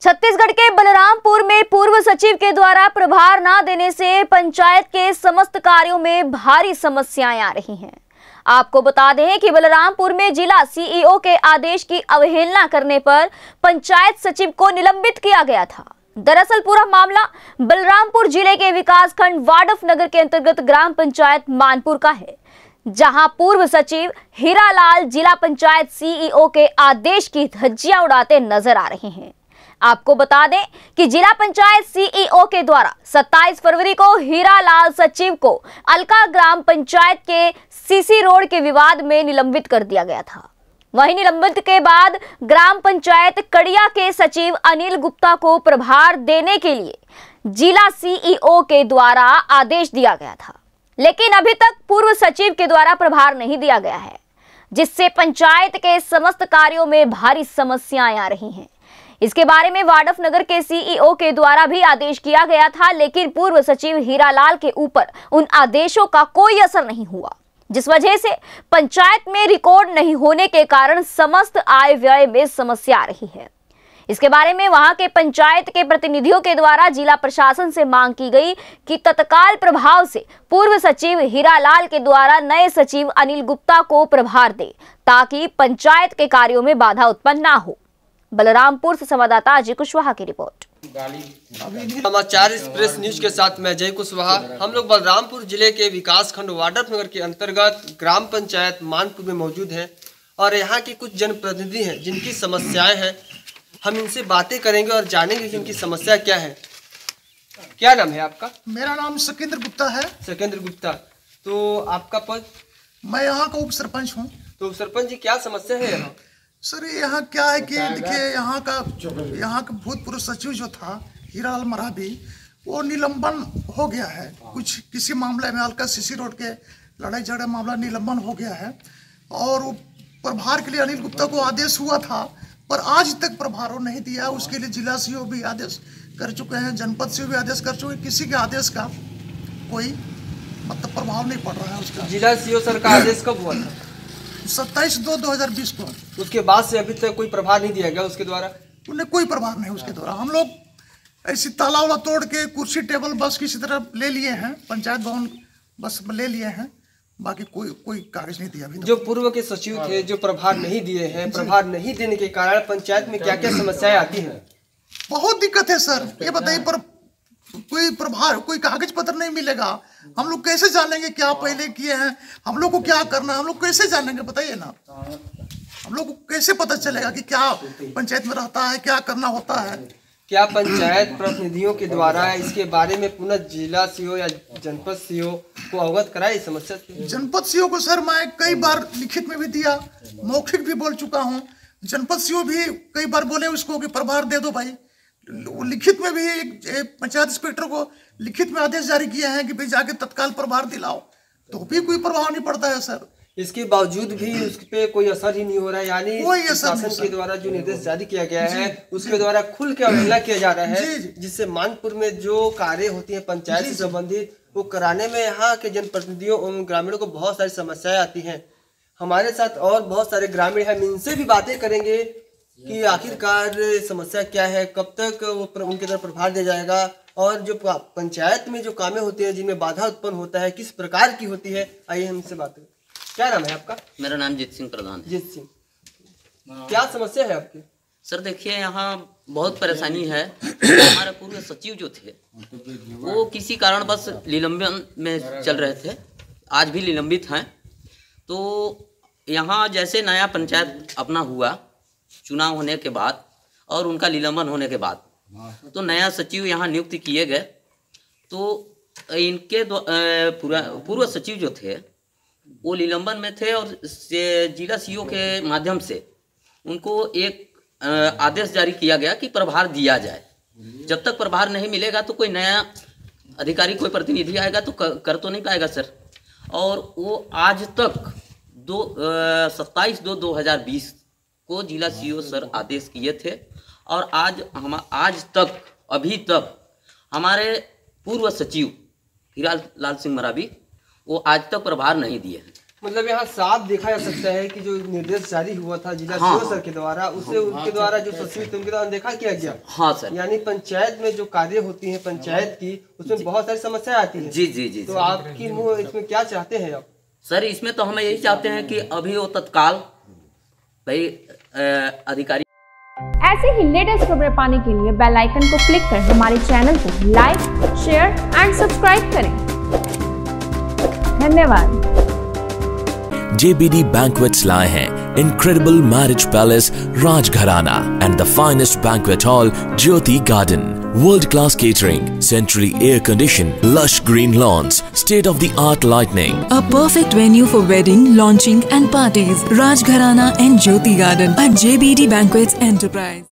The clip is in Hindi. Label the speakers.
Speaker 1: छत्तीसगढ़ के बलरामपुर में पूर्व सचिव के द्वारा प्रभार न देने से पंचायत के समस्त कार्यों में भारी समस्याएं आ रही हैं। आपको बता दें कि बलरामपुर में जिला सीईओ के आदेश की अवहेलना करने पर पंचायत सचिव को निलंबित किया गया था। दरअसल पूरा मामला बलरामपुर जिले के विकासखंड वाडफनगर के अंतर्गत ग्राम पंचायत मानपुर का है, जहां पूर्व सचिव हीरालाल जिला पंचायत सीईओ के आदेश की धज्जियां उड़ाते नजर आ रहे हैं। आपको बता दें कि जिला पंचायत सीईओ के द्वारा 27 फरवरी को हीरालाल सचिव को अलका ग्राम पंचायत के सीसी रोड के विवाद में निलंबित कर दिया गया था। वहीं निलंबित के बाद ग्राम पंचायत कड़िया के सचिव अनिल गुप्ता को प्रभार देने के लिए जिला सीईओ के द्वारा आदेश दिया गया था, लेकिन अभी तक पूर्व सचिव के द्वारा प्रभार नहीं दिया गया है, जिससे पंचायत के समस्त कार्यों में भारी समस्याएं आ रही हैं। इसके बारे में वाडफनगर के सीईओ के द्वारा भी आदेश किया गया था, लेकिन पूर्व सचिव हीरालाल के ऊपर उन आदेशों का कोई असर नहीं हुआ, जिस वजह से पंचायत में रिकॉर्ड नहीं होने के कारण समस्त आय व्यय में समस्या आ रही है। इसके बारे में वहां के पंचायत के प्रतिनिधियों के द्वारा जिला प्रशासन से मांग की गई कि तत्काल प्रभाव से पूर्व सचिव हीरालाल के द्वारा नए सचिव अनिल गुप्ता को प्रभार दे, ताकि पंचायत के कार्यों में बाधा उत्पन्न ना हो। बलरामपुर से संवाददाता अजय कुशवाहा की रिपोर्ट।
Speaker 2: समाचार एक्सप्रेस न्यूज के साथ मैं अजय कुशवाहा। हम लोग बलरामपुर जिले के विकासखंड वाडफनगर के अंतर्गत ग्राम पंचायत मानपुर में मौजूद हैं और यहाँ के कुछ जनप्रतिनिधि हैं जिनकी समस्याएं हैं। हम इनसे बातें करेंगे और जानेंगे कि इनकी समस्या क्या है। क्या नाम है आपका?
Speaker 3: मेरा नाम सकेंद्र गुप्ता है।
Speaker 2: सकेंद्र गुप्ता, तो आपका पद?
Speaker 3: मैं यहाँ का उप सरपंच हूँ।
Speaker 2: तो सरपंच जी, क्या समस्या है यहाँ?
Speaker 3: सर यहाँ क्या है कि देखिए, यहाँ का भूतपूर्व सचिव जो था हीरालाल मरावी, वो निलंबन हो गया है। कुछ किसी मामले में अलका सीसी रोड के लड़ाई झगड़ा मामला निलंबन हो गया है और वो प्रभार के लिए अनिल गुप्ता को आदेश हुआ था, पर आज तक प्रभार वो नहीं दिया। उसके लिए जिला सीओ भी आदेश कर चुके हैं, जनपद सीओ भी आदेश कर चुके हैं। किसी के आदेश का कोई मतलब प्रभाव नहीं पड़ रहा है उसका।
Speaker 2: जिला सीओ सर का आदेश कब हुआ था?
Speaker 3: 27/2/2020 को।
Speaker 2: उसके बाद से अभी तक कोई प्रभार नहीं दिया गया उसके द्वारा?
Speaker 3: उन्हें कोई प्रभार नहीं उसके द्वारा। हम लोग ऐसी ताला वाला तोड़ के कुर्सी टेबल बस किसी तरह ले लिए हैं, पंचायत भवन बस ले लिए हैं, बाकी कोई कागज नहीं दिया अभी।
Speaker 2: जो पूर्व के सचिव थे जो प्रभार नहीं दिए हैं, प्रभार नहीं देने के कारण पंचायत में क्या क्या समस्याएं आती हैं?
Speaker 3: बहुत दिक्कत है सर। ये बताइए, पर कोई प्रभार, कोई कागज पत्र नहीं मिलेगा। हम लोग कैसे जानेंगे क्या पहले किए हैं, हम लोग को क्या करना है, हम लोग कैसे जानेंगे बताइए ना। हम लोग को कैसे पता चलेगा कि क्या पंचायत में रहता है, क्या करना होता है।
Speaker 2: क्या पंचायत प्रतिनिधियों के द्वारा इसके बारे में पुनः जिला सीओ या जनपद सीओ को अवगत कराया इस समस्या से? जनपद
Speaker 3: सीओ को सर मैं कई बार लिखित में भी दिया, मौखिक भी बोल चुका हूँ। जनपद सीओ भी कई बार बोले उसको कि प्रभार दे दो भाई। लिखित में भी पंचायत इंस्पेक्टर को लिखित में आदेश जारी किया है कि भाई जाके तत्काल प्रभार दिलाओ, तो भी कोई प्रभाव नहीं पड़ता है सर।
Speaker 2: इसके बावजूद भी उस पे कोई असर ही नहीं हो रहा है, यानी शासन के द्वारा जो निर्देश जारी किया गया है उसके द्वारा खुल के अवहेलना किया जा रहा है, जिससे मानपुर में जो कार्य होती है पंचायत से संबंधित वो कराने में यहाँ के जनप्रतिनिधियों एवं ग्रामीणों को बहुत सारी समस्याएं आती हैं। हमारे साथ और बहुत सारे ग्रामीण हैं, इनसे भी बातें करेंगे कि आखिरकार समस्या क्या है, कब तक वो उनके तरफ प्रभार दिया जाएगा और जो पंचायत में जो कामें होती हैं जिनमें बाधा उत्पन्न होता है किस प्रकार की होती है। आइए हमसे बात करें। क्या नाम है आपका?
Speaker 4: मेरा नाम जीत सिंह प्रधान है।
Speaker 2: जीत सिंह, क्या समस्या है आपकी?
Speaker 4: सर देखिए, यहाँ बहुत परेशानी है। हमारे पूर्व सचिव जो थे वो किसी कारणवश निलंबन में चल रहे थे, आज भी निलंबित हैं। तो यहाँ जैसे नया पंचायत अपना हुआ चुनाव होने के बाद और उनका निलंबन होने के बाद, तो नया सचिव यहाँ नियुक्त किए गए। तो इनके पूर्व सचिव जो थे वो निलंबन में थे और जिला सीओ के माध्यम से उनको एक आदेश जारी किया गया कि प्रभार दिया जाए। जब तक प्रभार नहीं मिलेगा तो कोई नया अधिकारी, कोई प्रतिनिधि आएगा तो कर तो नहीं पाएगा सर। और वो आज तक 27/2/2020 को जिला सीओ सर आदेश किए थे और आज तक अभी तक हमारे पूर्व सचिव हीरालाल सिंह मरावी वो आज तक प्रभार नहीं दिए हैं।
Speaker 2: मतलब यहाँ साफ देखा जा सकता है कि जो निर्देश जारी हुआ था जिला सीओ सर के द्वारा, उसे उनके द्वारा जो सचिव थे उनके द्वारा देखा किया गया।
Speaker 4: हाँ सर,
Speaker 2: यानी पंचायत में जो कार्य होती है पंचायत की, उसमें बहुत सारी समस्याएं आती है।
Speaker 4: जी जी जी।
Speaker 2: तो आपकी मुँह इसमें क्या चाहते हैं आप?
Speaker 4: सर इसमें तो हम यही चाहते हैं कि अभी वो तत्काल भाई अधिकारी
Speaker 5: ऐसे ही लेटेस्ट खबरें पाने के लिए बेल आइकन को क्लिक कर हमारे चैनल को लाइक, शेयर एंड सब्सक्राइब करें। धन्यवाद।
Speaker 6: JBD Banquets लाए हैं Incredible Marriage Palace Rajgharana and the finest banquet hall Jyoti Garden. World-class catering, centrally air-conditioned, lush green lawns, state-of-the-art lighting.
Speaker 7: A perfect venue for wedding, launching and parties. Rajgharana and Jyoti Garden at JBD Banquets Enterprise.